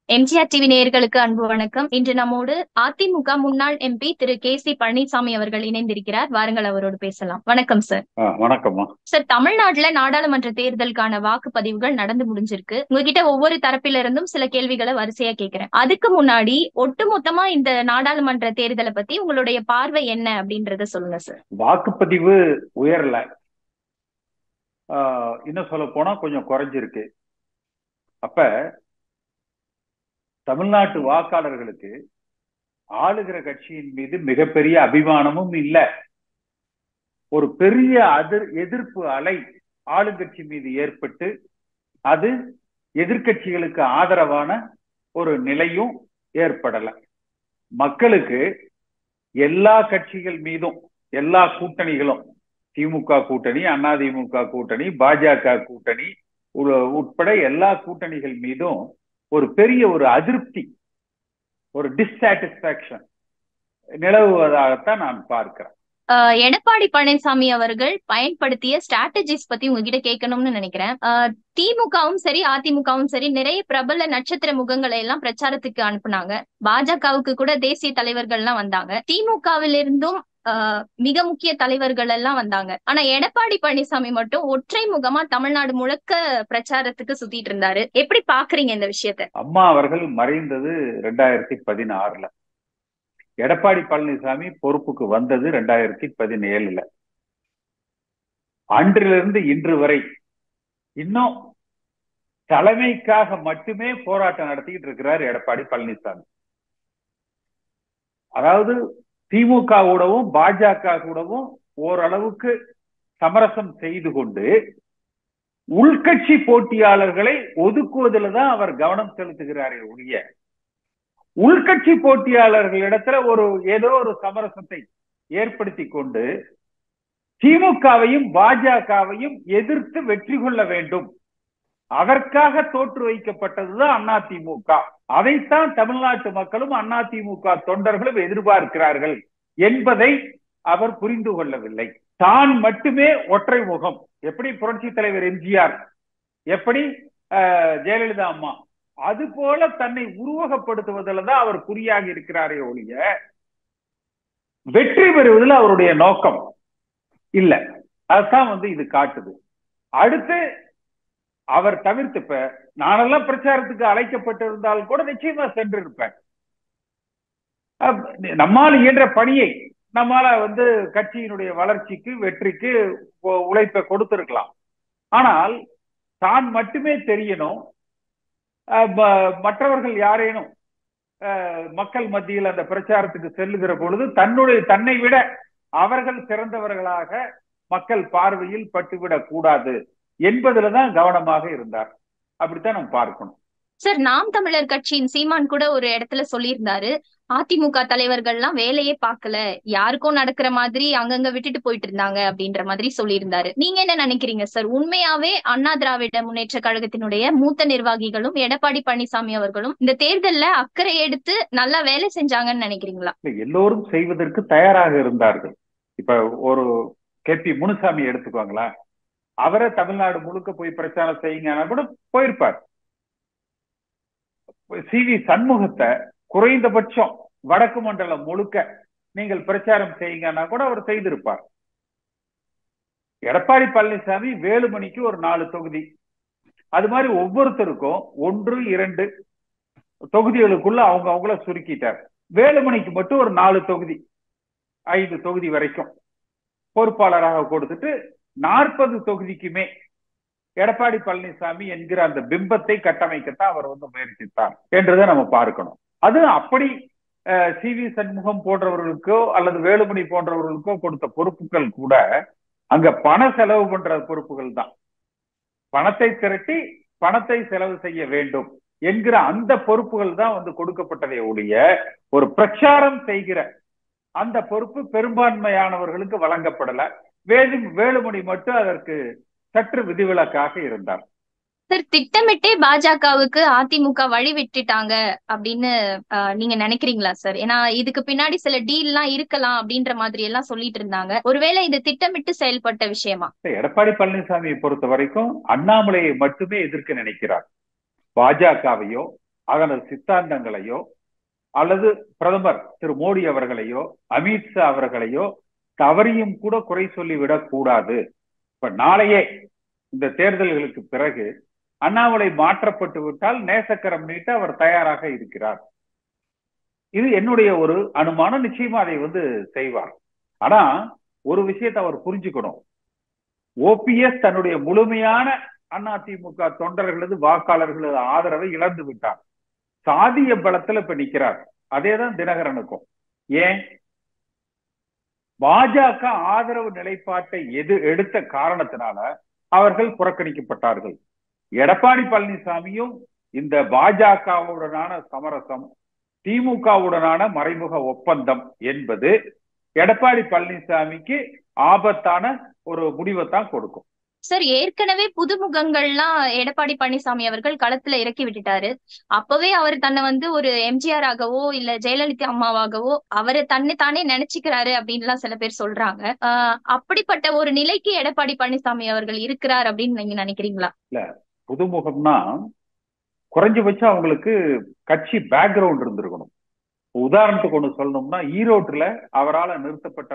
MGR TV நேயர்களுக்கு அன்பு வணக்கம். இன்று நம்மோடு அதிமுக முன்னாள் எம்பி திரு கே.சி. பழனிசாமி அவர்கள் இணைந்திருக்கிறார். வாருங்கள் அவரோடு பேசலாம். வணக்கம் சார். வணக்கம்மா. சார், தமிழ்நாட்டுல நாடாளுமன்ற தேர்தலுக்கான வாக்குப்பதிவுகள் நடந்து முடிஞ்சிருக்கு. உங்ககிட்ட ஒவ்வொரு தரப்பில இருந்தும் சில கேள்விகளை வரிசையா கேட்கிறேன். அதுக்கு முன்னாடி ஒட்டுமொத்தமா இந்த நாடாளுமன்ற தேர்தலை பத்தி உங்களுடைய பார்வை என்ன அப்படின்றத சொல்லுங்க சார். வாக்குப்பதிவு உயரல, இன்னும் சொல்ல போனா கொஞ்சம் குறைஞ்சிருக்கு. அப்ப தமிழ்நாட்டு வாக்காளர்களுக்கு ஆளுகிற கட்சியின் மீது மிகப்பெரிய அபிமானமும் இல்லை. ஒரு பெரிய எதிர்ப்பு அலை ஆளுங்கட்சி மீது ஏற்பட்டு அது எதிர்கட்சிகளுக்கு ஆதரவான ஒரு நிலையும் ஏற்படல. மக்களுக்கு எல்லா கட்சிகள் மீதும், எல்லா கூட்டணிகளும், திமுக கூட்டணி, அதிமுக கூட்டணி, பாஜக கூட்டணி உட்பட எல்லா கூட்டணிகள் மீதும் ஒரு பெரிய ஒரு அதிருப்தி, ஒரு டிஸ்சாட்டிஸ்பாக்சன் நிலவுவதாகத்தான் நான் பார்க்கிறேன். எடப்பாடி பழனிசாமி அவர்கள் பயன்படுத்திய ஸ்ட்ராட்டஜிஸ் பத்தி உங்ககிட்ட கேட்கணும்னு நினைக்கிறேன். திமுகவும் சரி அதிமுகவும் சரி நிறைய பிரபல நட்சத்திர முகங்களை எல்லாம் பிரச்சாரத்துக்கு அனுப்புனாங்க. பாஜகவுக்கு கூட தேசிய தலைவர்கள் எல்லாம் வந்தாங்க. திமுகவிலிருந்தும் மிக முக்கிய தலைவர்கள் எல்லாம் வந்தாங்க. ஆனா எடப்பாடி பழனிசாமி மட்டும் ஒற்றை முகமா தமிழ்நாடு முழுக்க பிரச்சாரத்துக்கு சுத்திட்டு இருந்தாரு. எப்படி பாக்குறீங்க இந்த விஷயத்த? அம்மா அவர்கள் மறைந்தது 2016. எடப்பாடி பழனிசாமி பொறுப்புக்கு வந்தது 2017. அன்றிலிருந்து இன்று வரை இன்னும் தலைமைக்காக மட்டுமே போராட்டம் நடத்திக்கிட்டு இருக்கிறார் எடப்பாடி பழனிசாமி. அதாவது திமுகவுடவும் பாஜக கூடவும் ஓரளவுக்கு சமரசம் செய்து கொண்டு உள்கட்சி போட்டியாளர்களை ஒதுக்குவதில் தான் அவர் கவனம் செலுத்துகிறாரே ஒழிய உள்கட்சி போட்டியாளர்களிடத்துல ஏதோ ஒரு சமரசத்தை ஏற்படுத்தி கொண்டு திமுகவையும் பாஜகவையும் எதிர்த்து வெற்றி கொள்ள வேண்டும், அதற்காக தோற்று வைக்கப்பட்டதுதான் அதிமுக. அதைத்தான் தமிழ்நாட்டு மக்களும் அதிமுக தொண்டர்களும் எதிர்பார்க்கிறார்கள் என்பதை அவர் புரிந்து கொள்ளவில்லை. தான் மட்டுமே ஒற்றை முகம், எப்படி புரட்சி தலைவர் எம்ஜிஆர், எப்படி ஜெயலலிதா அம்மா, அது போல தன்னை உருவகப்படுத்துவதில் தான் அவர் குறியாக இருக்கிறாரே ஒழிய வெற்றி பெறுவதில் அவருடைய நோக்கம் இல்ல. அதுதான் இது காட்டுது. அடுத்து அவர் தவிர்த்து, இப்ப நானெல்லாம் பிரச்சாரத்துக்கு அழைக்கப்பட்டிருந்தால் கூட நிச்சயமா சென்றிருப்பேன். நம்மால் இயன்ற பணியை நம்மால கட்சியினுடைய வளர்ச்சிக்கு வெற்றிக்கு உழைப்பை கொடுத்திருக்கலாம். ஆனால் தான் மட்டுமே தெரியணும், மற்றவர்கள் யாரேனும் மக்கள் மத்தியில் அந்த பிரச்சாரத்துக்கு செல்லுகிற பொழுது தன்னை விட அவர்கள் சிறந்தவர்களாக மக்கள் பார்வையில் பட்டுவிடக் கூடாது என்பதுலதான் கவனமாக இருந்தார். அப்படித்தான் நம்ம பார்க்கணும். சார், நாம் தமிழர் கட்சியின் சீமான் கூட ஒரு இடத்துல சொல்லியிருந்தாரு, அதிமுக தலைவர்கள் எல்லாம் வேலையே பார்க்கல, யாருக்கும் நடக்கிற மாதிரி அங்கங்க விட்டுட்டு போயிட்டு இருந்தாங்க அப்படின்ற மாதிரி சொல்லியிருந்தாரு. நீங்க என்ன நினைக்கிறீங்க சார்? உண்மையாவே அண்ணா திராவிட முன்னேற்ற கழகத்தினுடைய மூத்த நிர்வாகிகளும் எடப்பாடி பழனிசாமி அவர்களும் இந்த தேர்தல்ல அக்கறை எடுத்து நல்லா வேலை செஞ்சாங்கன்னு நினைக்கிறீங்களா? எல்லோரும் செய்வதற்கு தயாராக இருந்தார்கள். இப்ப ஒரு கே.பி. முனுசாமி எடுத்துக்கோங்களா, அவரை தமிழ்நாடு முழுக்க போய் பிரச்சாரம் செய்யுங்கன்னா கூட போயிருப்பார். சி.வி. சண்முகத்தை குறைந்தபட்சம் வடக்கு மண்டலம் முழுக்க நீங்கள் பிரச்சாரம் செய்யுங்கன்னா கூட அவர் செய்திருப்பார். எடப்பாடி பழனிசாமி வேலுமணிக்கு ஒரு 4 தொகுதி, அது மாதிரி ஒவ்வொருத்தருக்கும் 1, 2 தொகுதிகளுக்குள்ள அவங்கள சுருக்கிட்டார். வேலுமணிக்கு மட்டும் ஒரு 4 தொகுதி, 5 தொகுதி வரைக்கும் பொறுப்பாளராக கொடுத்துட்டு 40 தொகுதிக்குமே எடப்பாடி பழனிசாமி என்கிற அந்த பிம்பத்தை கட்டமைக்கத்தான் அவர் முயற்சித்தார் என்றதை நம்ம பார்க்கணும். அது அப்படி சி.வி. சண்முகம் போன்றவர்களுக்கோ அல்லது வேலுமணி போன்றவர்களுக்கோ கொடுத்த பொறுப்புகள் கூட அங்க பண செலவு பண்ற பொறுப்புகள் தான். பணத்தை திரட்டி பணத்தை செலவு செய்ய வேண்டும் என்கிற அந்த பொறுப்புகள் தான் கொடுக்கப்பட்டதை ஒழிய ஒரு பிரச்சாரம் செய்கிற அந்த பொறுப்பு பெரும்பான்மையானவர்களுக்கு வழங்கப்படல. வேலுமணி மட்டும் அதற்கு சற்று விதிவிலக்காக இருந்தார். சார், திட்டமிட்டே பாஜகவுக்கு அதிமுக வழி விட்டுட்டாங்க அப்படின்னு நீங்க நினைக்கிறீங்களா சார்? ஏன்னா இதுக்கு பின்னாடி சில டீல் எல்லாம் இருக்கலாம் அப்படின்ற மாதிரி எல்லாம் சொல்லிட்டு இருந்தாங்க. ஒருவேளை இது திட்டமிட்டு செயல்பட்ட விஷயமா? எடப்பாடி பழனிசாமியை பொறுத்த வரைக்கும் அண்ணாமலையை மட்டுமே எதிர்க்க நினைக்கிறார். பாஜகவையோ அதனது சித்தாந்தங்களையோ அல்லது பிரதமர் திரு மோடி அவர்களையோ அமித்ஷா அவர்களையோ தவறியும் கூட குறை சொல்லிவிடக் கூடாது. இப்ப நாளையே இந்த தேர்தல்களுக்கு பிறகு அண்ணாமலை மாற்றப்பட்டு விட்டால் நேசக்கரம் நீட்ட அவர் தயாராக இருக்கிறார். இது என்னுடைய ஒரு அனுமானம். நிச்சயமா அதை செய்வார். ஆனா ஒரு விஷயத்தை அவர் புரிஞ்சுக்கணும். ஓபிஎஸ் தன்னுடைய முழுமையான அதிமுக தொண்டர்களது வாக்காளர்களது ஆதரவை இழந்து விட்டார். சாதிய பலத்துல இப்ப நிக்கிறார். அதேதான் தினகரனுக்கும். ஏன்? பாஜக ஆதரவு நிலைப்பாட்டை எடுத்த காரணத்தினால அவர்கள் புறக்கணிக்கப்பட்டார்கள். எடப்பாடி பழனிசாமியும் இந்த பாஜகவுடனான சமரசம், திமுகவுடனான மறைமுக ஒப்பந்தம் என்பது எடப்பாடி பழனிசாமிக்கு ஆபத்தான ஒரு முடிவைத்தான் கொடுக்கும். சார், ஏற்கனவே புதுமுகங்கள்லாம் எடப்பாடி பழனிசாமி அவர்கள் களத்துல இறக்கி விட்டுட்டாரு. அப்பவே அவர் தன்னை ஒரு எம்ஜிஆர் ஆகவோ இல்ல ஜெயலலிதா அம்மாவாகவோ அவரை தானே நினைச்சுக்கிறாரு அப்படின்லாம் சில பேர் சொல்றாங்க. அப்படிப்பட்ட ஒரு நிலைக்கு எடப்பாடி பழனிசாமி அவர்கள் இருக்கிறார் அப்படின்னு நீங்க நினைக்கிறீங்களா? இல்ல, புதுமுகம்னா குறைஞ்சபட்சம் அவங்களுக்கு கட்சி பேக்ரவுண்ட் இருந்திருக்கணும். உதாரணத்துக்கு ஒண்ணு சொல்லணும்னா, ஈரோட்டுல அவரால் நிறுத்தப்பட்ட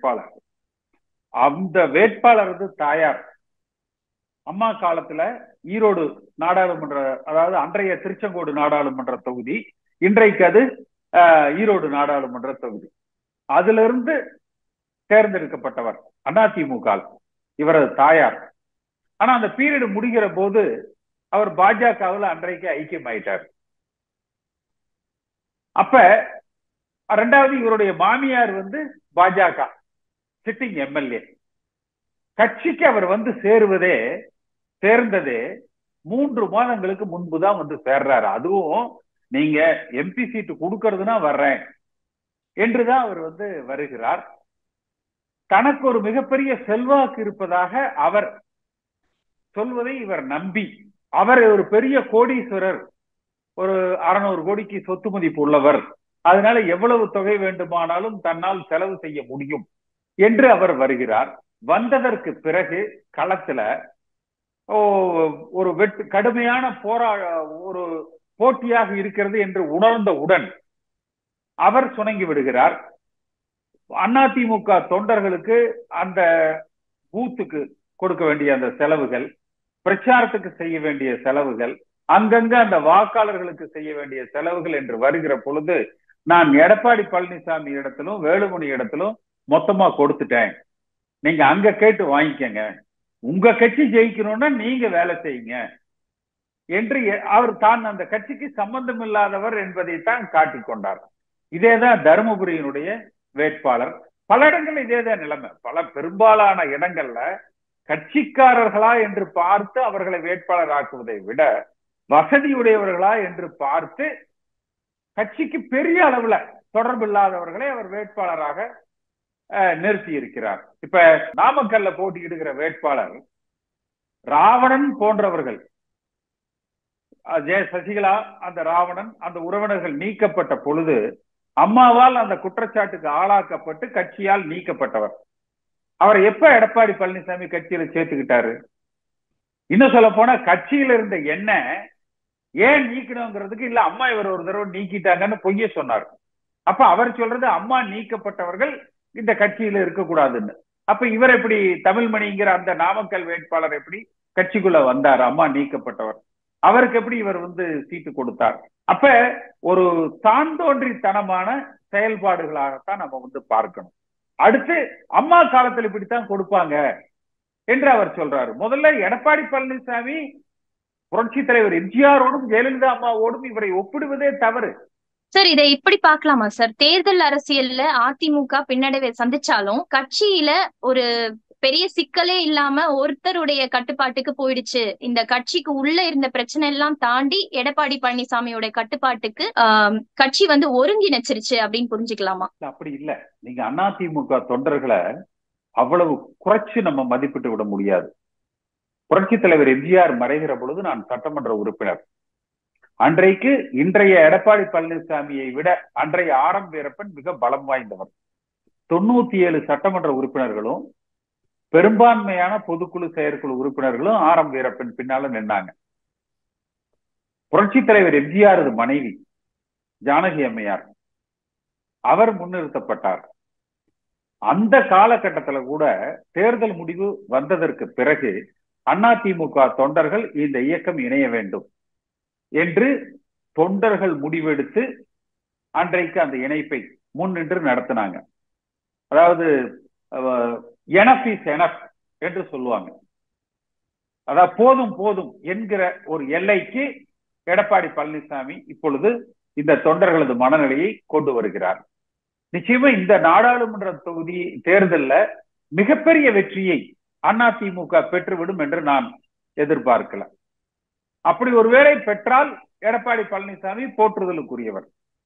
அந்த வேட்பாளர் தாயார் அம்மா காலத்துல ஈரோடு நாடாளுமன்ற, அதாவது அன்றைய திருச்செங்கோடு நாடாளுமன்ற தொகுதி, இன்றைக்கு அது ஈரோடு நாடாளுமன்ற தொகுதி, அதுல இருந்து தேர்ந்தெடுக்கப்பட்டவர் அதிமுக இவரது தாயார். ஆனா அந்த பீரியட் முடிகிற போது அவர் பாஜகவில் அன்றைக்கு ஐக்கியமாயிட்டார். அப்ப ரெண்டாவது இவருடைய மாமியார் பாஜக சிட்டிங் எம்எல்ஏ. கட்சிக்கு அவர் சேர்ந்ததே 3 மாதங்களுக்கு முன்புதான் சேர்றாரு. அதுவும் நீங்க எம்பி சீட்டு கொடுக்கறதுனா வர்றேன் என்றுதான் அவர் வருகிறார். தனக்கு ஒரு மிகப்பெரிய செல்வாக்கு இருப்பதாக அவர் சொல்வதை இவர் நம்பி, அவர் ஒரு பெரிய கோடீஸ்வரர், ஒரு 600 கோடிக்கு சொத்து மதிப்பு உள்ளவர், அதனால எவ்வளவு தொகை வேண்டுமானாலும் தன்னால் செலவு செய்ய முடியும் என்று அவர் வருகிறார். வந்ததற்கு பிறகு களத்துல ஒரு கடுமையான ஒரு போட்டியாக இருக்கிறது என்று உணர்ந்தவுடன் அவர் சுணங்கி விடுகிறார். அதிமுக தொண்டர்களுக்கு அந்த பூத்துக்கு கொடுக்க வேண்டிய அந்த செலவுகள், பிரச்சாரத்துக்கு செய்ய வேண்டிய செலவுகள், அங்கங்க அந்த வாக்காளர்களுக்கு செய்ய வேண்டிய செலவுகள் என்று வருகிற பொழுது, நான் எடப்பாடி பழனிசாமி இடத்திலும் வேலுமணி இடத்திலும் மொத்தமா கொடுத்துட்டேன், நீங்க அங்க கேட்டு வாங்கிக்கங்க, உங்க கட்சி ஜெயிக்கணும்னா நீங்க வேலை செய்யுங்க என்று அவர் தான் அந்த கட்சிக்கு சம்பந்தம் இல்லாதவர் என்பதைத்தான் காட்டிக்கொண்டார். இதேதான் தருமபுரியினுடைய வேட்பாளர். பல இடங்கள்ல இதேதான் நிலைமை. பெரும்பாலான இடங்கள்ல கட்சிக்காரர்களா என்று பார்த்து அவர்களை வேட்பாளர் ஆக்குவதை விட வசதியுடையவர்களா என்று பார்த்து கட்சிக்கு பெரிய அளவுல தொடர்பு இல்லாதவர்களை அவர் வேட்பாளராக நிறுத்தி இருக்கிறார். இப்ப நாமக்கல்ல போட்டியிடுகிற வேட்பாளர் ராவணன் போன்றவர்கள், சசிகலா அந்த ராவணன் அந்த உறவினர்கள் நீக்கப்பட்ட பொழுது அம்மாவால் அந்த குற்றச்சாட்டுக்கு ஆளாக்கப்பட்டு கட்சியால் நீக்கப்பட்டவர். அவர் எப்ப எடப்பாடி பழனிசாமி கட்சியில சேர்த்துக்கிட்டாரு? இன்னும் சொல்ல போனா கட்சியில இருந்த எண்ணெய் ஏன் நீக்கணுங்கிறதுக்கு இல்ல அம்மா இவர் ஒரு தடவை நீக்கிட்டாங்கன்னு பொய்ய சொன்னார். அப்ப அவர் சொல்றது அம்மா நீக்கப்பட்டவர்கள் இந்த கட்சியில இருக்கக்கூடாதுன்னு. அப்ப இவர் எப்படி, தமிழ்மணிங்கிற அந்த நாமக்கல் வேட்பாளர் எப்படி கட்சிக்குள்ள வந்தார்? அம்மா நீக்கப்பட்டவர், அவருக்கு எப்படி இவர் சீட்டு கொடுத்தார்? அப்ப ஒரு தாந்தோன்றித்தனமான செயல்பாடுகளாகத்தான் நம்ம பார்க்கணும். அடுத்து அம்மா காலத்தில் இப்படித்தான் கொடுப்பாங்க என்று அவர் சொல்றாரு. முதல்ல எடப்பாடி பழனிசாமி புரட்சி தலைவர் எம்ஜிஆரோடும் ஜெயலலிதா அம்மாவோடும் இவரை ஒப்பிடுவதே தவறு. சார், இதை இப்படி பார்க்கலாமா சார்? தேர்தல் அரசியல்ல அதிமுக பின்னடைவை சந்திச்சாலும் கட்சியில ஒரு பெரிய சிக்கலே இல்லாம ஒருத்தருடைய கட்டுப்பாட்டுக்கு போயிடுச்சு. இந்த கட்சிக்கு உள்ள இருந்த பிரச்சனை எல்லாம் தாண்டி எடப்பாடி பழனிசாமியோட கட்டுப்பாட்டுக்கு கட்சி ஒருங்கிணைச்சிருச்சு அப்படின்னு புரிஞ்சுக்கலாமா? அப்படி இல்ல. நீங்க அதிமுக தொண்டர்களை அவ்வளவு குறைச்சு நம்ம மதிப்பிட்டு விட முடியாது. புரட்சி தலைவர் எம்ஜிஆர் மறைகிற பொழுது நான் சட்டமன்ற உறுப்பினர். அன்றைக்கு இன்றைய எடப்பாடி பழனிசாமியை விட அன்றைய ஆரம் வீரப்பன் மிக பலம் வாய்ந்தவர். 97 சட்டமன்ற உறுப்பினர்களும் பெரும்பான்மையான பொதுக்குழு செயற்குழு உறுப்பினர்களும் ஆரம் வீரப்பன் பின்னால நின்னாங்க. புரட்சி தலைவர் எம்ஜிஆர் மனைவி ஜானகி அம்மையார் அவர் முன்னிறுத்தப்பட்டார். அந்த காலகட்டத்துல கூட தேர்தல் முடிவு வந்ததற்கு பிறகு அதிமுக தொண்டர்கள் இந்த இயக்கம் இணைய வேண்டும் என்று தொண்டர்கள் முடிவெடுத்து அன்றைக்கு அந்த இணைப்பை முன்னின்று நடத்தினாங்க. அதாவது எனஃப் இஸ் எனஃப் என்று சொல்லுவாங்க. அதாவது போதும் போதும் என்கிற ஒரு எல்லைக்கு எடப்பாடி பழனிசாமி இப்பொழுது இந்த தொண்டர்களது மனநிலையை கொண்டு வருகிறார். நிச்சயமா இந்த நாடாளுமன்ற தொகுதி தேர்தல்ல மிகப்பெரிய வெற்றியை அதிமுக பெற்றுவிடும் என்று நான் எதிர்பார்க்கல. அப்படி ஒருவேளை பெற்றால் எடப்பாடி பழனிசாமி போற்றுதலுக்குரியவர்.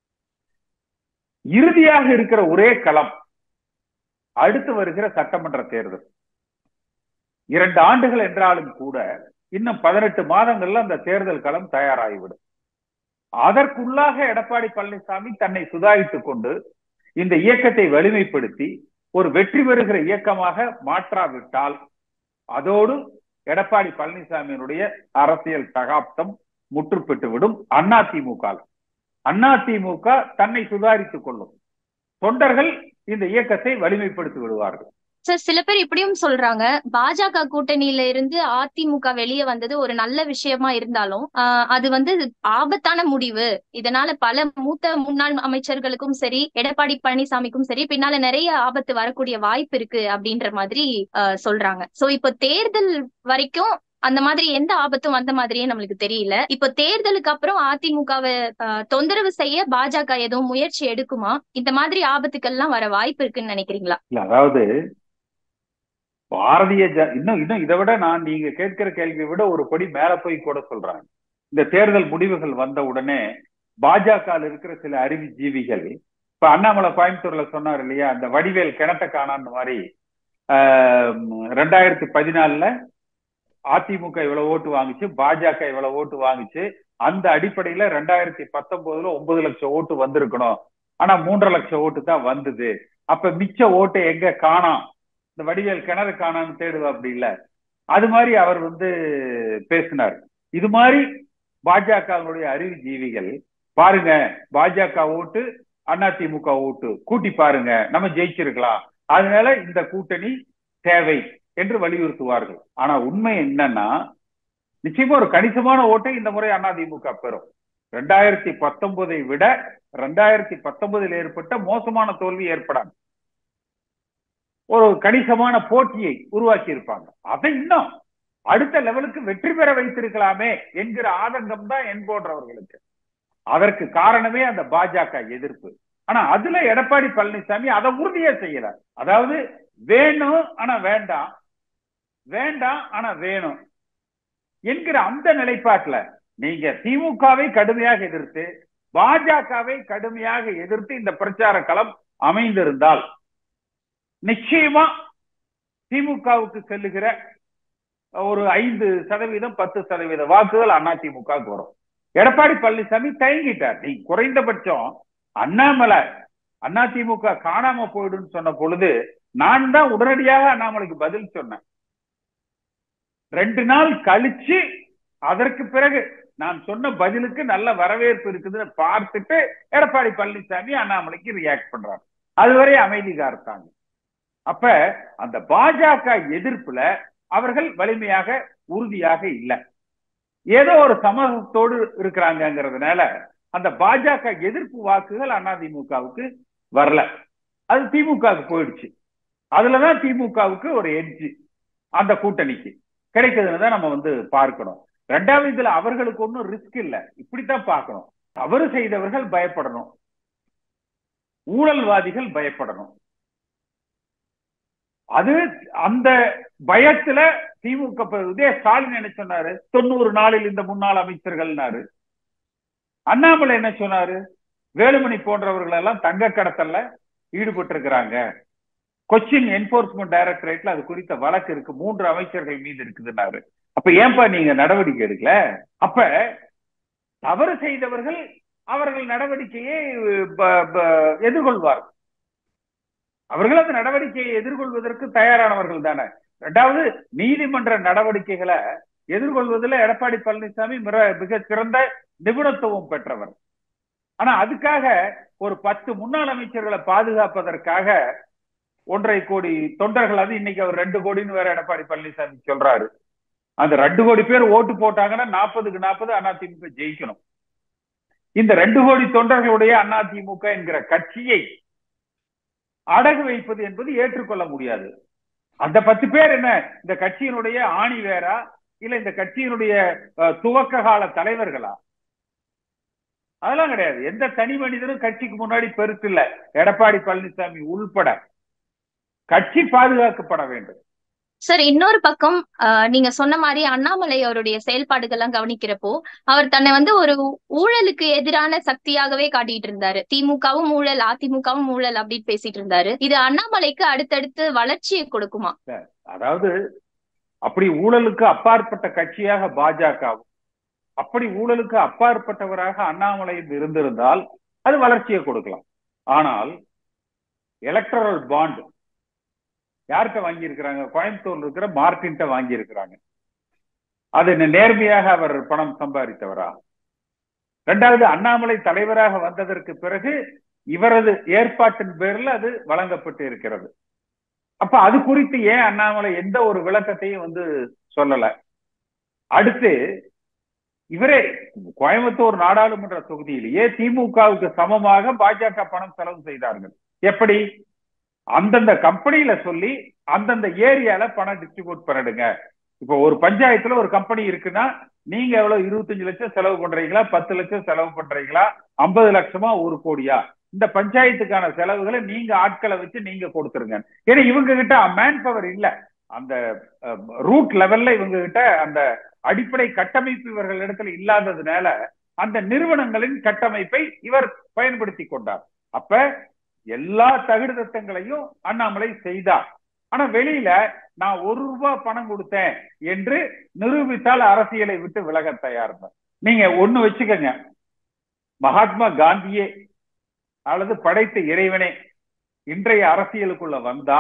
இறுதியாக இருக்கிற ஒரே களம் அடுத்து வருகிற சட்டமன்ற தேர்தல். 2 ஆண்டுகள் என்றாலும் கூட இன்னும் 18 மாதங்கள்ல அந்த தேர்தல் களம் தயாராகிவிடும். அதற்குள்ளாக எடப்பாடி பழனிசாமி தன்னை சுதாரித்துக் கொண்டு இந்த இயக்கத்தை வலிமைப்படுத்தி ஒரு வெற்றி பெறுகிற இயக்கமாக மாற்றாவிட்டால் அதோடு எடப்பாடி பழனிசாமியினுடைய அரசியல் சகாப்தம் முற்றுப்பெற்றுவிடும். அதிமுக தன்னை சுதாரித்துக் கொள்ளும். தொண்டர்கள் இந்த இயக்கத்தை வலிமைப்படுத்தி விடுவார்கள். சார், சில பேர் இப்படியும் சொல்றாங்க, பாஜக கூட்டணியில இருந்து அதிமுக வெளியே வந்தது ஒரு நல்ல விஷயமா இருந்தாலும் அது ஆபத்தான முடிவு. இதனால பல மூத்த முன்னாள் அமைச்சர்களுக்கும் சரி, எடப்பாடி பழனிசாமிக்கும் சரி பின்னால நிறைய ஆபத்து வரக்கூடிய வாய்ப்பு இருக்கு அப்படின்ற மாதிரி சொல்றாங்க. சோ இப்போ தேர்தல் வரைக்கும் அந்த மாதிரி எந்த ஆபத்தும் வந்த மாதிரியே நம்மளுக்கு தெரியல. இப்போ தேர்தலுக்கு அப்புறம் அதிமுகவை தொந்தரவு செய்ய பாஜக எதுவும் முயற்சி எடுக்குமா? இந்த மாதிரி ஆபத்துக்கள்லாம் வர வாய்ப்பு இருக்குன்னு நினைக்கிறீங்களா? அதாவது இன்னும் இதை விட நீங்க கேட்கிற கேள்வியை விட ஒரு படி மேல போய் கூட சொல்றாங்க. இந்த தேர்தல் முடிவுகள் வந்த உடனே பாஜக இருக்கிற சில அறிவுஜீவிகள், இப்ப அண்ணாமலை கோயம்புத்தூர்ல சொன்னார் இல்லையா, அந்த வடிவேல் கிணத்த காணான்னு மாதிரி 2014 அதிமுக இவ்வளவு ஓட்டு வாங்குச்சு, பாஜக இவ்வளவு ஓட்டு வாங்குச்சு, அந்த அடிப்படையில 2019 9 லட்சம் ஓட்டு வந்திருக்கணும், ஆனா 3.5 லட்சம் ஓட்டு தான் வந்தது. அப்ப மிச்ச ஓட்டை எங்க காணோம், இந்த வடிவேல் கிணறு காணான்னு தேடுவா அப்படி இல்ல, அது மாதிரி அவர் பேசினார். இது மாதிரி பாஜகவுடைய அறிவுஜீவிகள் பாருங்க, பாஜக ஓட்டு அதிமுக ஓட்டு கூட்டி பாருங்க, நம்ம ஜெயிச்சிருக்கலாம், அதனால இந்த கூட்டணி தேவை என்று வலியுறுத்துவார்கள். ஆனா உண்மை என்னன்னா, நிச்சயமா ஒரு கணிசமான ஓட்டை இந்த முறை அதிமுக பெறும். 2019 விட 2019 ஏற்பட்ட மோசமான தோல்வி ஏற்படாது. ஒரு கணிசமான போட்டியை உருவாக்கி இருப்பாங்க. அதை இன்னும் அடுத்த லெவலுக்கு வெற்றி பெற வைத்திருக்கலாமே என்கிற ஆதங்கம் தான் என் போன்றவர்களுக்கு. அதற்கு காரணமே அந்த பாஜக எதிர்ப்பு. ஆனா அதுல எடப்பாடி பழனிசாமி அதை உறுதியா செய்யறார். அதாவது வேணும் ஆனா வேண்டாம், வேண்டாம் ஆனா வேணும் என்கிற அந்த நிலைப்பாட்டுல நீங்க திமுகவை கடுமையாக எதிர்த்து பாஜகவை கடுமையாக எதிர்த்து இந்த பிரச்சார களம் அமைந்திருந்தால் நிச்சயமா திமுகவுக்கு செல்லுகிற ஒரு 5% 10% வாக்குகள் அதிமுகவுக்கு வரும். எடப்பாடி பழனிசாமி தயங்கிட்டார். நீ குறைந்தபட்சம் அண்ணாமலை அதிமுக காணாம போயிடும் சொன்ன பொழுது நான் தான் உடனடியாக அண்ணாமலைக்கு பதில் சொன்னேன். 2 நாள் கழிச்சு அதற்கு பிறகு நான் சொன்ன பதிலுக்கு நல்ல வரவேற்பு இருக்குதுன்னு பார்த்துட்டு எடப்பாடி பழனிசாமி அண்ணாமலைக்கு ரியாக்ட் பண்றாங்க. அதுவரை அமைதி காத்தாங்க. அப்ப அந்த பாஜக எதிர்ப்புல அவர்கள் வலிமையாக உறுதியாக இல்லை, ஏதோ ஒரு சமூகத்தோடு இருக்கிறாங்கிறதுனால அந்த பாஜக எதிர்ப்பு வாக்குகள் அதிமுகவுக்கு வரல, அது திமுகவுக்கு போயிடுச்சு. அதுலதான் திமுகவுக்கு ஒரு எட்ஜ் அந்த கூட்டணிக்கு கிடைக்குதுன்னு தான் நம்ம பார்க்கணும். 2வது இதுல அவர்களுக்கு ஒன்றும் ரிஸ்க் இல்லை, இப்படித்தான் பார்க்கணும். தவறு செய்தவர்கள் பயப்படணும், ஊழல்வாதிகள் பயப்படணும். அது அந்த பயத்துல திமுக ஸ்டாலின் என்ன சொன்னாரு, 90 நாளில் இந்த முன்னாள் அமைச்சர்கள்னாரு. அண்ணாமலை என்ன சொன்னாரு, வேலுமணி போன்றவர்கள் எல்லாம் தங்க கடத்தல்ல ஈடுபட்டு இருக்கிறாங்க, கொச்சின் என்போர்ஸ்மெண்ட் டைரக்டரேட்ல அது குறித்த வழக்கு இருக்கு, 3 அமைச்சர்கள் மீது இருக்குதுன்னாரு. அப்ப ஏன்பா நீங்க நடவடிக்கை எடுக்கல? அப்ப தவறு செய்தவர்கள் அவர்கள் நடவடிக்கையை எதிர்கொள்வார்கள். அவர்கள் அந்த நடவடிக்கையை எதிர்கொள்வதற்கு தயாரானவர்கள் தானே. 2வது நீதிமன்ற நடவடிக்கைகளை எதிர்கொள்வதில் எடப்பாடி பழனிசாமி மிக சிறந்த நிபுணத்துவம் பெற்றவர். ஆனா அதுக்காக ஒரு 10 முன்னாள் அமைச்சர்களை பாதுகாப்பதற்காக 1.5 கோடி தொண்டர்கள், அது இன்னைக்கு அவர் 2 கோடின்னு வேற எடப்பாடி பழனிசாமி சொல்றாரு. அந்த 2 கோடி பேர் ஓட்டு போட்டாங்கன்னா 40க்கு 40 அதிமுக ஜெயிக்கணும். இந்த 2 கோடி தொண்டர்களுடைய அதிமுக என்கிற கட்சியை அடகு வைப்பது என்பது ஏற்றுக்கொள்ள முடியாது. அந்த 10 பேர் என்ன இந்த கட்சியினுடைய ஆணி வேறா, இல்ல இந்த கட்சியினுடைய துவக்க கால தலைவர்களா? அதெல்லாம் கிடையாது. எந்த தனி மனிதனும் கட்சிக்கு முன்னாடி பெருசு இல்ல, எடப்பாடி பழனிசாமி உள்பட. கட்சி பாதுகாக்கப்பட வேண்டும். சார், இன்னொரு பக்கம் நீங்க சொன்ன மாதிரி அண்ணாமலை அவருடைய செயல்பாடுகள்லாம் கவனிக்கிறப்போ அவர் தன்னை வந்து ஒரு ஊழலுக்கு எதிரான சக்தியாகவே காட்டிட்டு இருந்தாரு. திமுகவும் ஊழல், அதிமுகவும் ஊழல் அப்படின்னு பேசிட்டு இருந்தாரு. இது அண்ணாமலைக்கு அடுத்தடுத்து வளர்ச்சியை கொடுக்குமா? அதாவது அப்படி ஊழலுக்கு அப்பாற்பட்ட கட்சியாக பாஜகவும், அப்படி ஊழலுக்கு அப்பாற்பட்டவராக அண்ணாமலை இருந்திருந்தால் அது வளர்ச்சியை கொடுக்கலாம். ஆனால் எலக்டரல் பாண்ட் யார்கிட்ட வாங்கி இருக்கிறாங்க? கோயம்புத்தூர்ல இருக்கிற மார்டின்ட்ட வாங்கி இருக்கிறாங்க. அது நேர்மையாக அவர் பணம் சம்பாதித்தவரா? இரண்டாவது, அண்ணாமலை தலைவராக வந்ததற்கு பிறகு இவரது ஏற்பாட்டின் பேரில் அது வழங்கப்பட்டு இருக்கிறது. அப்ப அது குறித்து ஏன் அண்ணாமலை எந்த ஒரு விளக்கத்தையும் சொல்லல? அடுத்து, இவரே கோயம்புத்தூர் நாடாளுமன்ற தொகுதியிலேயே திமுகவுக்கு சமமாக பாஜக பணம் செலவு செய்தார்கள். எப்படி? அந்தந்த கம்பெனியில சொல்லி அந்தந்த ஏரியால பணம் டிஸ்ட்ரிபியூட் பண்ணிடுங்க. இப்போ ஒரு பஞ்சாயத்துல ஒரு கம்பெனி இருக்குன்னா நீங்க எவ்வளவு 25 லட்சம் செலவு பண்றீங்களா, 10 லட்சம் செலவு பண்றீங்களா, 50 லட்சமா, 1 கோடியா? இந்த பஞ்சாயத்துக்கான செலவுகளை நீங்க ஆட்களை வச்சு நீங்க கொடுத்துருங்க. ஏன்னா இவங்க கிட்ட மேன் பவர் இல்ல, அந்த ரூட் லெவல்ல இவங்க கிட்ட அந்த அடிப்படை கட்டமைப்பு இவர்கள் இடத்துல இல்லாததுனால அந்த நிறுவனங்களின் கட்டமைப்பை இவர் பயன்படுத்தி கொண்டார். அப்ப எல்லா தகுடு தத்தங்களையும் அண்ணாமலை செய்தார். ஆனா வெளியில நான் 1 ரூபாய் பணம் கொடுத்தேன் என்று நிரூபித்தால் அரசியலை விட்டு விலக தயார். நீங்க ஒண்ணு வச்சுக்கங்க, மகாத்மா காந்தியே அல்லது படைத்த இறைவனே இன்றைய அரசியலுக்குள்ள வந்தா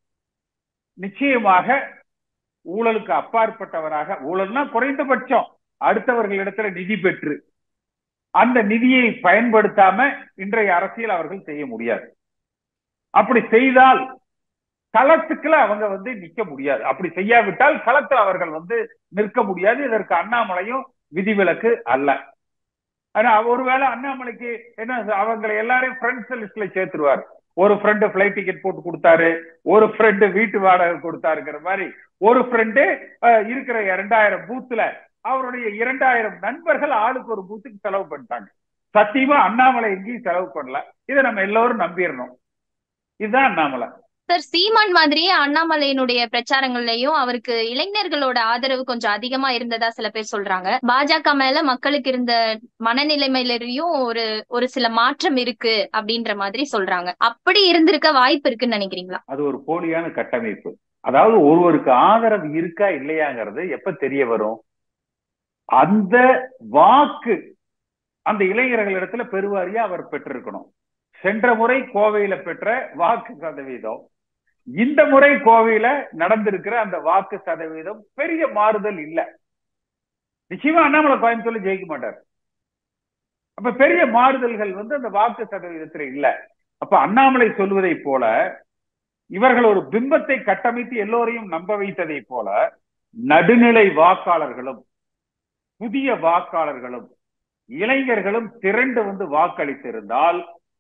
நிச்சயமாக ஊழலுக்கு அப்பாற்பட்டவராக, ஊழல்னா குறைந்தபட்சம் அடுத்தவர்களிடத்துல நிதி பெற்று அந்த நிதியை பயன்படுத்தாம இன்றைய அரசியல் அவர்கள் செய்ய முடியாது. அப்படி செய்தால் களத்துக்குள்ள அவங்க நிக்க முடியாது. அப்படி செய்யாவிட்டால் களத்தில் அவர்கள் நிற்க முடியாது. இதற்கு அண்ணாமலையும் விதிவிலக்கு அல்ல. ஆனா ஒருவேளை அண்ணாமலைக்கு என்ன, அவங்களை எல்லாரையும் ஃப்ரெண்ட்ஸ் லிஸ்ட்ல சேர்த்துருவார். ஒரு ஃப்ரெண்டு பிளைட் டிக்கெட் போட்டு கொடுத்தாரு, ஒரு ஃப்ரெண்டு வீட்டு வாடகை கொடுத்தாருங்கிற மாதிரி, ஒரு ஃப்ரெண்டு இருக்கிற 2000 பூத்துல அவருடைய 2000 நண்பர்கள் ஆளுக்கு ஒரு பூத்துக்கு செலவு பண்ணிட்டாங்க. சத்தியமா அண்ணாமலை எங்கேயும் செலவு பண்ணல. இதை நம்ம எல்லோரும் நம்பிடணும். இதுதான் அண்ணாமலை. சார், சீமான் மாதிரியே அண்ணாமலையினுடைய பிரச்சாரங்கள்லயும் அவருக்கு இளைஞர்களோட ஆதரவு கொஞ்சம் அதிகமா இருந்ததா சில பேர் சொல்றாங்க. பாஜக மேல மக்களுக்கு இருந்த மனநிலைமையிலயும் ஒரு சில மாற்றம் இருக்கு அப்படின்ற மாதிரி சொல்றாங்க. அப்படி இருந்திருக்க வாய்ப்பு இருக்குன்னு நினைக்கிறீங்களா? அது ஒரு போலியான கட்டமைப்பு. அதாவது ஒருவருக்கு ஆதரவு இருக்கா இல்லையாங்கிறது எப்ப தெரிய வரும்? அந்த வாக்கு அந்த இளைஞர்களிடத்துல பெருவாரியா அவர் பெற்றிருக்கணும். சென்ற முறை கோவையில பெற்ற வாக்கு சதவீதம், இந்த முறை கோவையில நடந்திருக்கிற அந்த வாக்கு சதவீதம் பெரிய மாறுதல் இல்ல. நிச்சயமா அண்ணாமலை கோயம்புத்தூர்ல ஜெயிக்க மாட்டார். அப்ப பெரிய மாறுதல்கள் அந்த வாக்கு சதவீதத்துல இல்ல. அப்ப அண்ணாமலை சொல்வதை போல இவர்கள் ஒரு பிம்பத்தை கட்டமைத்து எல்லோரையும் நம்ப வைத்ததை போல நடுநிலை வாக்காளர்களும் புதிய வாக்காளர்களும் இளைஞர்களும் திரண்டு வாக்களித்திருந்தால்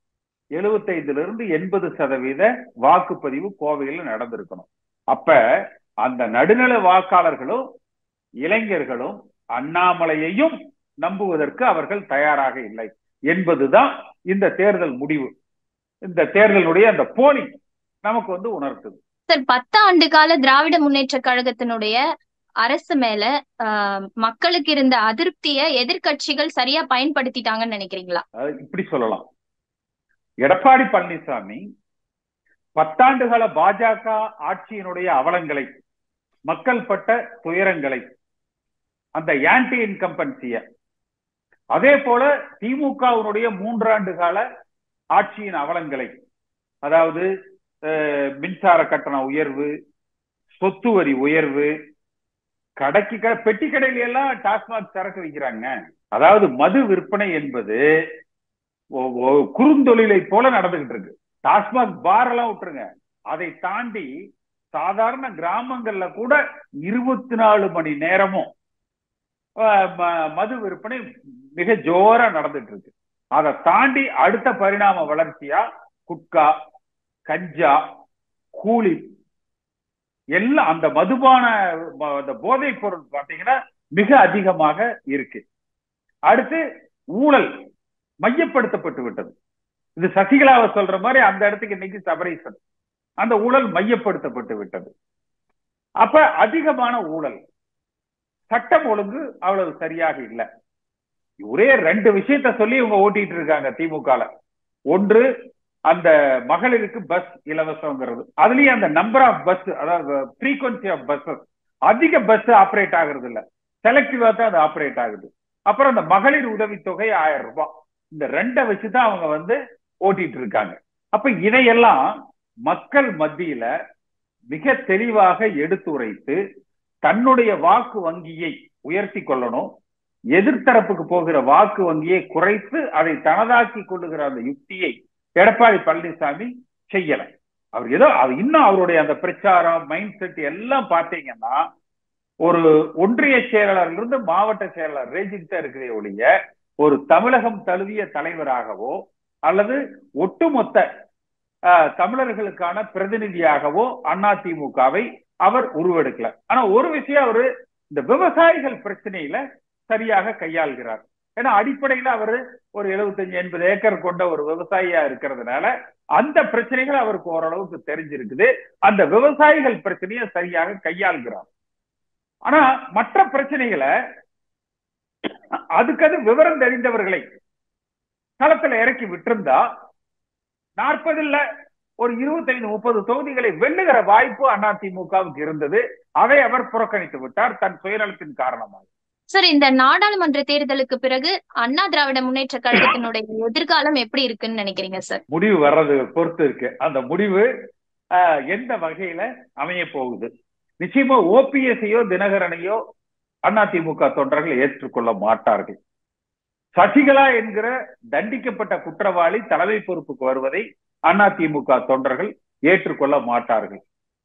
75% வாக்குப்பதிவு கோவையில் நடந்திருக்கணும். அப்ப அந்த நடுநிலை வாக்காளர்களும் இளைஞர்களும் அண்ணாமலையையும் நம்புவதற்கு அவர்கள் தயாராக இல்லை என்பதுதான் இந்த தேர்தல் முடிவு. இந்த தேர்தலுடைய அந்த போலிங் நமக்கு உணர்த்துது. சார், 10 ஆண்டு கால திராவிட முன்னேற்ற கழகத்தினுடைய அரசு மேல மக்களுக்கு இருந்த அதிருப்தியை எதிர்கட்சிகள் சரியா பயன்படுத்திட்டாங்கன்னு நினைக்கிறீங்களா? இப்படி சொல்லலாம். எடப்பாடி பழனிசாமி 10 ஆண்டுகால பாஜக ஆட்சியினுடைய அவலங்களை, மக்கள் பட்ட துயரங்களை, அந்த ஆன்டி இன்கம்பன்சிய, அதே போல திமுகவினுடைய 3 ஆண்டு கால ஆட்சியின் அவலங்களை, அதாவது மின்சார கட்டண உயர்வு, சொத்து வரி உயர்வு, கடைக்கு பெட்டி கடையில எல்லாம் டாஸ்மாக் சரக்கு விற்கிறாங்க. அதாவது மது விற்பனை என்பது குறுந்தொழிலை போல நடந்துகிட்டு இருக்கு. டாஸ்மாக் பார் எல்லாம் விட்டுருங்க, அதை தாண்டி சாதாரண கிராமங்கள்ல கூட 24 மணி நேரமும் மது விற்பனை மிக ஜோரா நடந்துட்டு இருக்கு. அதை தாண்டி அடுத்த பரிணாம வளர்ச்சியா குட்கா, கஞ்சா, கூலி எல்லாம் அந்த மதுபான போதைப் பொருள் பாத்தீங்கன்னா மிக அதிகமாக இருக்கு. அடுத்து ஊழல் மையப்படுத்தப்பட்டு விட்டது. இது சசிகலாவை சொல்ற மாதிரி அந்த இடத்துக்கு இன்னைக்கு சபரீசன். அந்த ஊழல் மையப்படுத்தப்பட்டு விட்டது. அப்ப அதிகமான ஊழல், சட்டம் ஒழுங்கு அவ்வளவு சரியாக இல்லை. ஒரே 2 விஷயத்த சொல்லி இவங்க ஓட்டிட்டு இருக்காங்க திமுக. ஒன்று அந்த மகளிருக்கு பஸ் இலவசங்கிறது. அதுலயும் அந்த நம்பர் ஆஃப் பஸ், அதாவது ஃப்ரீக்வன்சி ஆஃப் பஸ்ஸஸ், அதிக பஸ் ஆப்ரேட் ஆகுறது இல்ல, செலக்டிவா தான் அது ஆப்ரேட் ஆகுது. அப்புறம் அந்த மகளிர் உதவித்தொகை 1000 ரூபாய். இந்த 2 வச்சுதான் அவங்க ஓட்டிட்டு இருக்காங்க. அப்ப இதையெல்லாம் மக்கள் மத்தியில மிக தெளிவாக எடுத்துரைத்து தன்னுடைய வாக்கு வங்கியை உயர்த்தி கொள்ளணும், எதிர்த்தரப்புக்கு போகிற வாக்கு வங்கியை குறைத்து அதை தனதாக்கி கொள்ளுகிற அந்த யுக்தியை எடப்பாடி பழனிசாமி செய்யல. அவர் ஏதோ இன்னும் அவருடைய அந்த பிரச்சாரம் மைண்ட் செட் எல்லாம் பாத்தீங்கன்னா ஒரு ஒன்றிய செயலாளர்ல இருந்து மாவட்ட செயலாளர் ரேஞ்சுக்கு தான் இருக்கிறே ஒழிய ஒரு தமிழகம் தழுவிய தலைவராகவோ அல்லது ஒட்டுமொத்த தமிழர்களுக்கான பிரதிநிதியாகவோ அதிமுகவை அவர் உருவெடுக்கல. ஆனா ஒரு விஷயம், அவரு இந்த விவசாயிகள் பிரச்சனையில சரியாக கையாள்கிறார். ஏன்னா அடிப்படையில அவரு ஒரு 75-80 ஏக்கர் கொண்ட ஒரு விவசாயியா இருக்கிறதுனால அந்த பிரச்சனைகள் அவருக்கு ஓரளவுக்கு தெரிஞ்சிருக்குது. அந்த விவசாயிகள் பிரச்சனையை சரியாக கையாள்கிறார். ஆனா மற்ற பிரச்சனைகளை அதுக்கு விவரம் தெரிந்தவர்களை களத்துல இறக்கி விட்டிருந்தா 40 இல்ல ஒரு 25-30 தொகுதிகளை வெல்லுகிற வாய்ப்பு அதிமுகவுக்கு இருந்தது. அதை அவர் புறக்கணித்து விட்டார் தன் சுயநலத்தின் காரணமாக. சார், இந்த நாடாளுமன்ற தேர்தலுக்கு பிறகு அண்ணா திராவிட முன்னேற்ற கழகத்தினுடைய எதிர்காலம் எப்படி இருக்குன்னு நினைக்கிறீங்க சார்? முடிவு வர்றது பொறுத்து இருக்கு. அந்த முடிவு எந்த வகையில அமைய போகுது? நிச்சயமா ஓபிஎஸ்ஐயோ தினகரனையோ அதிமுக தொண்டர்கள் ஏற்றுக்கொள்ள மாட்டார்கள். சசிகலா என்கிற தண்டிக்கப்பட்ட குற்றவாளி தலைமை பொறுப்புக்கு வருவதை அதிமுக தொண்டர்கள் ஏற்றுக்கொள்ள மாட்டார்கள்.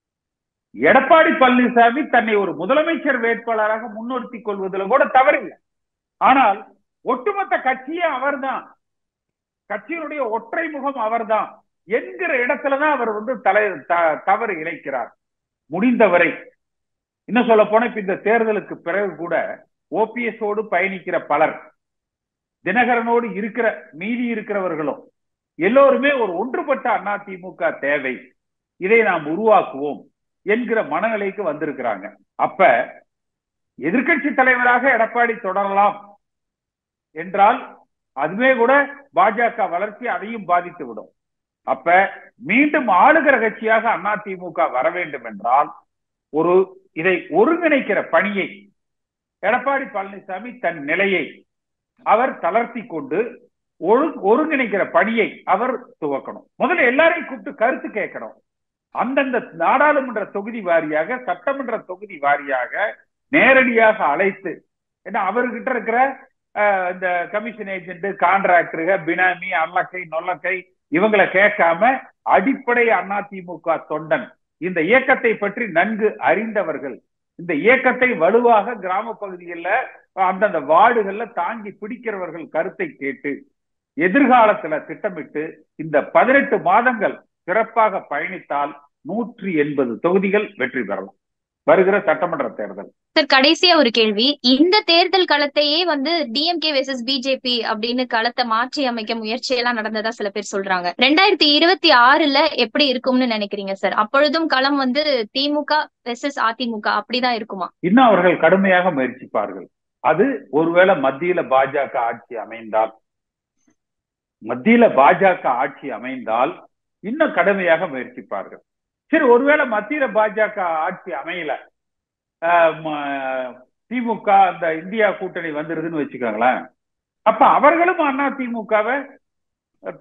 எடப்பாடி பழனிசாமி தன்னை ஒரு முதலமைச்சர் வேட்பாளராக முன்னிறுத்தி கொள்வதில் கூட தவறில்லை. ஆனால் ஒட்டுமொத்த கட்சியே அவர்தான், கட்சியினுடைய ஒற்றை முகம் அவர்தான் என்கிற இடத்துலதான் அவர் தவறு இழைக்கிறார். முடிந்தவரை இன்னும் சொல்ல போன இப்ப இந்த தேர்தலுக்கு பிறகு கூட ஓபிஎஸோடு பயணிக்கிற பலர், தினகரனோடு இருக்கிற மீதி இருக்கிறவர்களும் எல்லோருமே ஒரு ஒன்றுபட்ட அதிமுக தேவை, இதை நாம் உருவாக்குவோம் என்கிற மனநிலைக்கு வந்திருக்கிறாங்க. அப்ப எதிர்கட்சி தலைவராக எடப்பாடி தொடரலாம் என்றால் அதுவே கூட பாஜக வளர்ச்சி அதையும் பாதித்து விடும். அப்ப மீண்டும் ஆளுகிற கட்சியாக அதிமுக வர வேண்டும் என்றால் இதை ஒருங்கிணைக்கிற பணியை எடப்பாடி பழனிசாமி தன் நிலையை அவர் தளர்த்தி கொண்டு ஒருங்கிணைக்கிற பணியை அவர் துவக்கணும். முதல்ல எல்லாரையும் கூப்பிட்டு கருத்து கேட்கணும். அந்தந்த நாடாளுமன்ற தொகுதி வாரியாக, சட்டமன்ற தொகுதி வாரியாக நேரடியாக அழைத்து, ஏன்னா அவர்கிட்ட இருக்கிற இந்த கமிஷன் ஏஜென்ட், கான்ட்ராக்டர்கள், பினாமி, அல்லக்கை நொல்லக்கை இவங்களை கேட்காம அடிப்படை அதிமுக தொண்டன், இந்த இயக்கத்தை பற்றி நன்கு அறிந்தவர்கள், இந்த இயக்கத்தை வலுவாக கிராம பகுதிகளில் அந்தந்த வார்டுகள்ல தாங்கி பிடிக்கிறவர்கள் கருத்தை கேட்டு எதிர்காலத்துல திட்டமிட்டு இந்த 18 மாதங்கள் சிறப்பாக பயணித்தால் 180 தொகுதிகள் வெற்றி பெறலாம் வருகிற சட்டமன்ற தேர்தல். சார், கடைசியா ஒரு கேள்வி. இந்த தேர்தல் களத்தையே டிஎம்கே வெர்சஸ் பிஜேபி அப்படின்னு களத்தை மாற்றி அமைக்க முயற்சி எல்லாம் நடந்ததா சில பேர் சொல்றாங்க. 2026ல எப்படி இருக்கும்னு நினைக்கிறீங்க சார்? அப்பொழுதும் களம் திமுக வெர்சஸ் அதிமுக அப்படிதான் இருக்குமா? இன்னும் அவர்கள் கடுமையாக முயற்சிப்பார்கள். அது ஒருவேளை மத்தியில பாஜக ஆட்சி அமைந்தால் இன்னும் கடுமையாக முயற்சிப்பார்கள். சரி, ஒருவேளை மத்தியில பாஜக ஆட்சி அமையல, திமுக அந்த இந்தியா கூட்டணி வந்துருதுன்னு வச்சுக்கோங்களேன், அப்ப அவர்களும் அதிமுகவை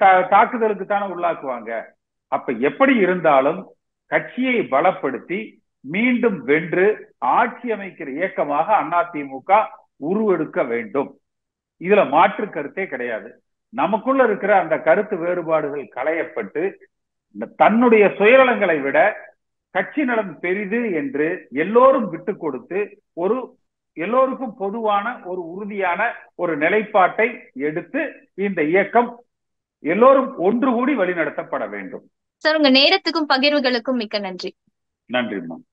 தாக்குதலுக்கு தானே உள்ளாக்குவாங்க. அப்ப எப்படி இருந்தாலும் கட்சியை பலப்படுத்தி மீண்டும் வென்று ஆட்சி அமைக்கிற இயக்கமாக அதிமுக உருவெடுக்க வேண்டும். இதுல மாற்று கருத்தே கிடையாது. நமக்குள்ள இருக்கிற அந்த கருத்து வேறுபாடுகள் களையப்பட்டு தன்னுடைய சுயநலங்களை விட கட்சி நலன் பெரிது என்று எல்லோரும் விட்டு கொடுத்து ஒரு எல்லோருக்கும் பொதுவான ஒரு உறுதியான ஒரு நிலைப்பாட்டை எடுத்து இந்த இயக்கம் எல்லோரும் ஒன்று கூடி வழிநடத்தப்பட வேண்டும். சார், உங்க நேரத்துக்கும் பகிர்வுகளுக்கும் மிக்க நன்றி. நன்றிம்மா.